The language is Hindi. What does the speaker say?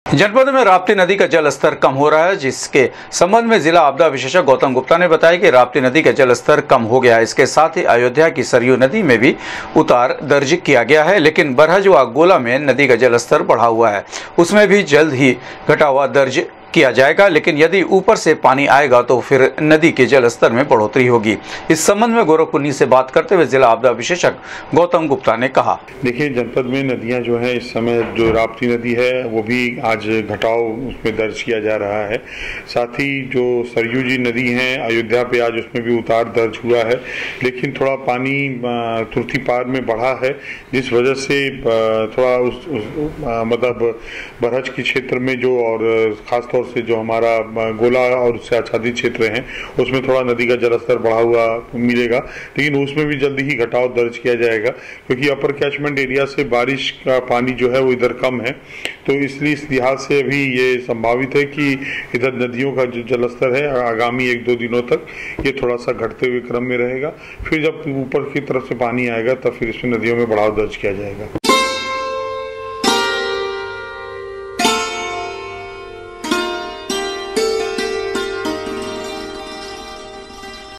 जनपद में राप्ती नदी का जल स्तर कम हो रहा है, जिसके संबंध में जिला आपदा विशेषज्ञ गौतम गुप्ता ने बताया कि राप्ती नदी का जल स्तर कम हो गया है। इसके साथ ही अयोध्या की सरयू नदी में भी उतार दर्ज किया गया है, लेकिन बरहज व गोला में नदी का जल स्तर बढ़ा हुआ है, उसमें भी जल्द ही घटावा दर्ज किया जाएगा। लेकिन यदि ऊपर से पानी आएगा तो फिर नदी के जल स्तर में बढ़ोतरी होगी। इस संबंध में गोरखपुन्नी से बात करते हुए जिला आपदा विशेषज्ञ गौतम गुप्ता ने कहा, देखिए, जनपद में नदियां जो है इस समय जो राप्ती नदी है वो भी आज घटाव उसमें दर्ज किया जा रहा है। साथ ही जो सरयू जी नदी है अयोध्या पे आज उसमें भी उतार दर्ज हुआ है, लेकिन थोड़ा पानी तुर्ती पार में बढ़ा है, जिस वजह से थोड़ा मतलब बरहज के क्षेत्र में जो और खासतौर से जो हमारा गोला और उससे आच्छादित क्षेत्र हैं उसमें थोड़ा नदी का जलस्तर बढ़ा हुआ मिलेगा, लेकिन उसमें भी जल्दी ही घटाव दर्ज किया जाएगा, क्योंकि अपर कैचमेंट एरिया से बारिश का पानी जो है वो इधर कम है। तो इसलिए इस लिहाज से अभी ये संभावित है कि इधर नदियों का जो जलस्तर है आगामी 1-2 दिनों तक ये थोड़ा सा घटते हुए क्रम में रहेगा। फिर जब ऊपर की तरफ से पानी आएगा तब फिर इसमें नदियों में बढ़ाव दर्ज किया जाएगा।